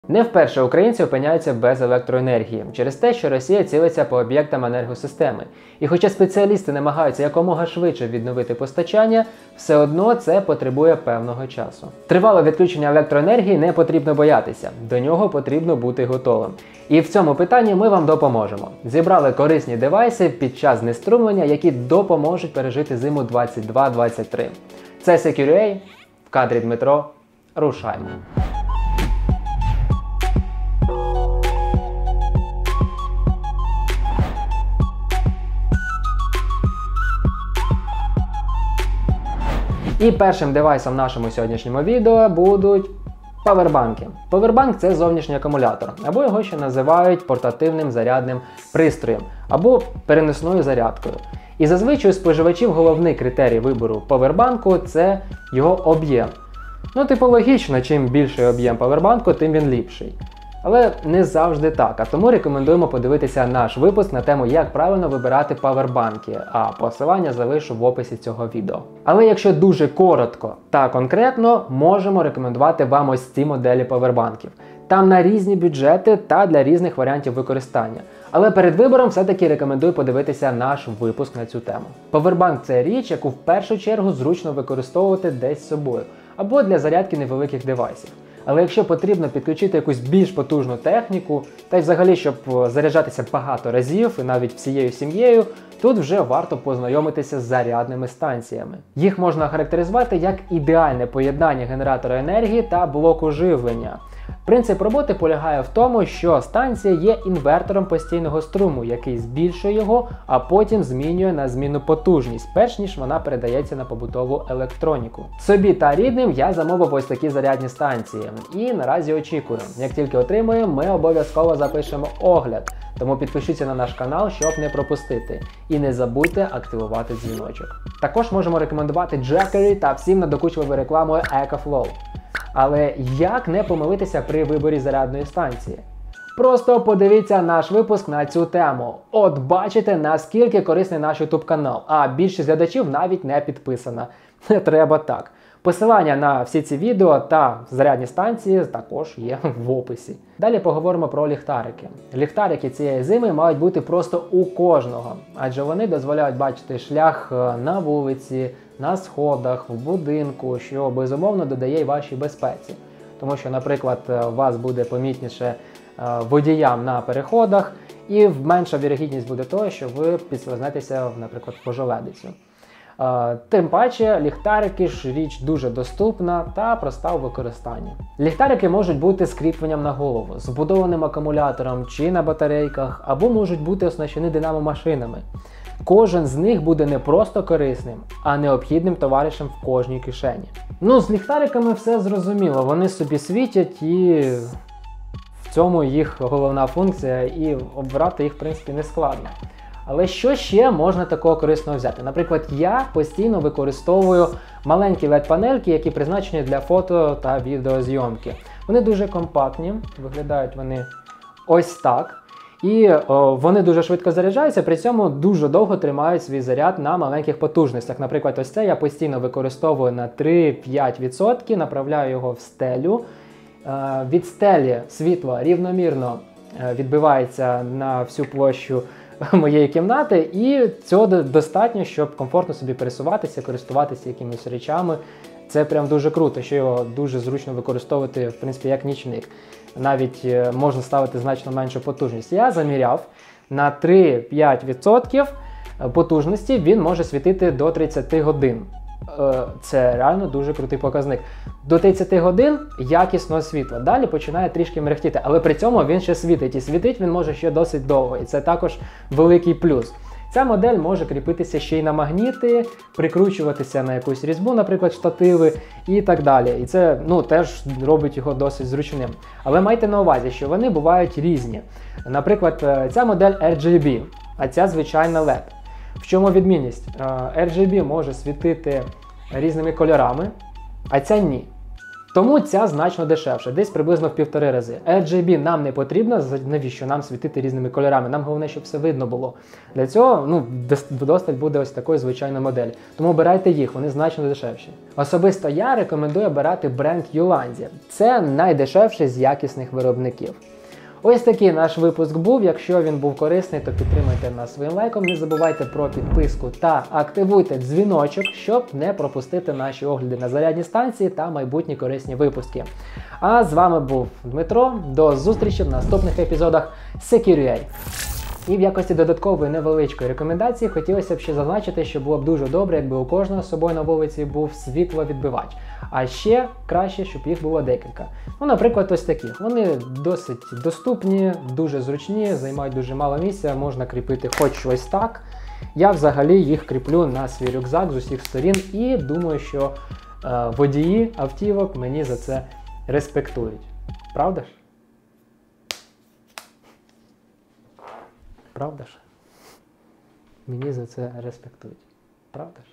Не вперше українці опиняються без електроенергії через те, що Росія цілиться по об'єктам енергосистеми. І хоча спеціалісти намагаються якомога швидше відновити постачання, все одно це потребує певного часу. Тривале відключення електроенергії не потрібно боятися, до нього потрібно бути готовим. І в цьому питанні ми вам допоможемо. Зібрали корисні девайси під час знеструмлення, які допоможуть пережити зиму 22-23. Це Secure.ua, в кадрі Дмитро, рушаємо. І першим девайсом в нашому сьогоднішньому відео будуть павербанки. Павербанк – це зовнішній акумулятор, або його ще називають портативним зарядним пристроєм, або переносною зарядкою. І зазвичай у споживачів головний критерій вибору павербанку – це його об'єм. Ну, типу логічно, чим більший об'єм павербанку, тим він ліпший. Але не завжди так, а тому рекомендуємо подивитися наш випуск на тему, як правильно вибирати павербанки, а посилання залишу в описі цього відео. Але якщо дуже коротко та конкретно, можемо рекомендувати вам ось ці моделі павербанків. Там на різні бюджети та для різних варіантів використання. Але перед вибором все-таки рекомендую подивитися наш випуск на цю тему. Павербанк – це річ, яку в першу чергу зручно використовувати десь з собою, або для зарядки невеликих девайсів. Але якщо потрібно підключити якусь більш потужну техніку, та й взагалі, щоб заряджатися багато разів і навіть всією сім'єю, тут вже варто познайомитися з зарядними станціями. Їх можна характеризувати як ідеальне поєднання генератора енергії та блоку живлення. Принцип роботи полягає в тому, що станція є інвертором постійного струму, який збільшує його, а потім змінює на змінну потужність, перш ніж вона передається на побутову електроніку. Собі та рідним я замовив ось такі зарядні станції і наразі очікую. Як тільки отримуємо, ми обов'язково запишемо огляд, тому підпишіться на наш канал, щоб не пропустити. І не забудьте активувати дзвіночок. Також можемо рекомендувати Jackery та всім надокучливою рекламою EcoFlow. Але як не помилитися при виборі зарядної станції? Просто подивіться наш випуск на цю тему. От бачите, наскільки корисний наш YouTube канал, а більшість глядачів навіть не підписана. Не треба так. Посилання на всі ці відео та зарядні станції також є в описі. Далі поговоримо про ліхтарики. Ліхтарики цієї зими мають бути просто у кожного, адже вони дозволяють бачити шлях на вулиці, на сходах, в будинку, що безумовно додає й вашій безпеці. Тому що, наприклад, вас буде помітніше водіям на переходах і менша вірогідність буде того, що ви підслизнетеся, наприклад, в пожеледицю. Тим паче, ліхтарики ж річ дуже доступна та проста у використанні. Ліхтарики можуть бути з кріпленням на голову, з вбудованим акумулятором чи на батарейках, або можуть бути оснащені динамомашинами. Кожен з них буде не просто корисним, а необхідним товаришем в кожній кишені. Ну, з ліхтариками все зрозуміло, вони собі світять і в цьому їх головна функція, і обрати їх, в принципі, не складно. Але що ще можна такого корисного взяти? Наприклад, я постійно використовую маленькі LED-панельки, які призначені для фото та відеозйомки. Вони дуже компактні, виглядають вони ось так. І вони дуже швидко заряджаються, при цьому дуже довго тримають свій заряд на маленьких потужностях. Наприклад, ось це я постійно використовую на 3-5%, направляю його в стелю. Від стелі світло рівномірно відбивається на всю площу моєї кімнати, і цього достатньо, щоб комфортно собі пересуватися, користуватися якимись речами. Це прям дуже круто, що його дуже зручно використовувати, в принципі, як нічник. Навіть можна ставити значно меншу потужність. Я заміряв, на 3-5% потужності він може світити до 30 годин. Це реально дуже крутий показник. До 30 годин якісного світла. Далі починає трішки мерехтіти, але при цьому він ще світить. І світить він може ще досить довго. І це також великий плюс. Ця модель може кріпитися ще й на магніти, прикручуватися на якусь різьбу, наприклад, штативи і так далі. І це теж робить його досить зручним. Але майте на увазі, що вони бувають різні. Наприклад, ця модель RGB, а ця звичайна LED. В чому відмінність? RGB може світити різними кольорами, а ця ні. Тому ця значно дешевша, десь приблизно в 1,5 рази. RGB нам не потрібно, навіщо нам світити різними кольорами, нам головне, щоб все видно було. Для цього вдосталь буде ось такої звичайної моделі. Тому обирайте їх, вони значно дешевші. Особисто я рекомендую обирати бренд Ulanzi. Це найдешевший з якісних виробників. Ось такий наш випуск був. Якщо він був корисний, то підтримайте нас своїм лайком. Не забувайте про підписку та активуйте дзвіночок, щоб не пропустити наші огляди на зарядні станції та майбутні корисні випуски. А з вами був Дмитро. До зустрічі в наступних епізодах Secure.ua. І в якості додаткової невеличкої рекомендації хотілося б ще зазначити, що було б дуже добре, якби у кожного з собою на вулиці був світловідбивач. А ще краще, щоб їх було декілька. Ну, наприклад, ось такі. Вони досить доступні, дуже зручні, займають дуже мало місця, можна кріпити хоч ось так. Я взагалі їх кріплю на свій рюкзак з усіх сторін і думаю, що водії автівок мені за це респектують. Правда ж? Правда ж? Мені за це респектують. Правда ж?